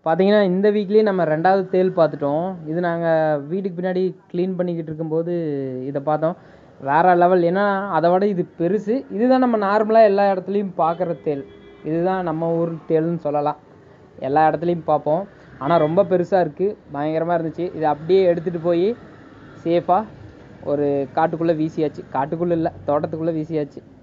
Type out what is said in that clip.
பார்த்தீங்கன்னா இந்த வீக்லேயே நம்ம 2வது தேள் பார்த்துட்டோம். இது நாங்கள் வீட்டுக்கு பின்னாடி க்ளீன் பண்ணிக்கிட்டு இருக்கும்போது இதை பார்த்தோம். வேறு லெவல். ஏன்னா அதை விட இது பெருசு. இதுதான் நம்ம நார்மலாக எல்லா இடத்துலையும் பார்க்குற தேள். இதுதான் நம்ம ஊர் தேள்னு சொல்லலாம். எல்லா இடத்துலையும் பார்ப்போம். ஆனால் ரொம்ப பெருசாக இருக்குது. பயங்கரமாக இருந்துச்சு. இதை அப்படியே எடுத்துகிட்டு போய் சேஃபாக ஒரு காட்டுக்குள்ளே வீசியாச்சு. காட்டுக்குள்ளே இல்லை, தோட்டத்துக்குள்ளே வீசியாச்சு.